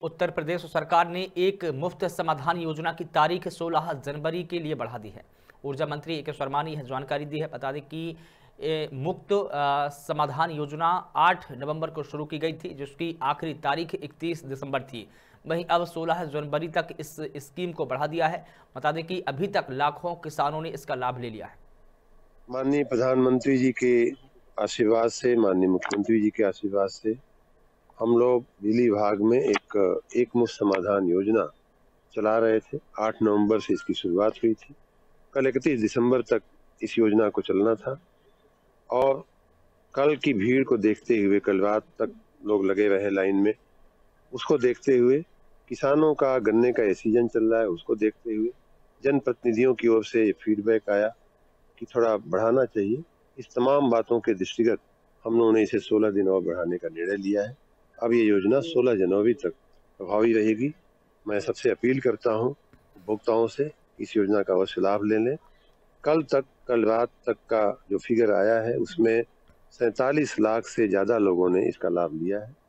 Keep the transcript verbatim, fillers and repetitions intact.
उत्तर प्रदेश सरकार ने एक मुफ्त समाधान योजना की तारीख सोलह जनवरी के लिए बढ़ा दी है। ऊर्जा मंत्री ए के शर्मा ने यह जानकारी दी है। बता दें कि ए, मुफ्त आ, समाधान योजना आठ नवंबर को शुरू की गई थी, जिसकी आखिरी तारीख इकतीस दिसंबर थी। वहीं अब सोलह जनवरी तक इस स्कीम को बढ़ा दिया है। बता दें कि अभी तक लाखों किसानों ने इसका लाभ ले लिया है। माननीय प्रधानमंत्री जी के आशीर्वाद से, माननीय मुख्यमंत्री जी के आशीर्वाद से हम लोग बिजली विभाग में एक एक मुफ्त समाधान योजना चला रहे थे। आठ नवंबर से इसकी शुरुआत हुई थी। कल इकतीस दिसंबर तक इस योजना को चलना था और कल की भीड़ को देखते हुए, कल रात तक लोग लगे रहे लाइन में, उसको देखते हुए, किसानों का गन्ने का ये सीजन चल रहा है, उसको देखते हुए जनप्रतिनिधियों की ओर से ये फीडबैक आया कि थोड़ा बढ़ाना चाहिए। इस तमाम बातों के दृष्टिगत हम लोगों ने इसे सोलह दिन और बढ़ाने का निर्णय लिया है। अब ये योजना सोलह जनवरी तक प्रभावी रहेगी। मैं सबसे अपील करता हूं उपभोक्ताओं से इस योजना का अवश्य लाभ ले लें। कल तक कल रात तक का जो फिगर आया है उसमें सैंतालीस लाख से ज्यादा लोगों ने इसका लाभ लिया है।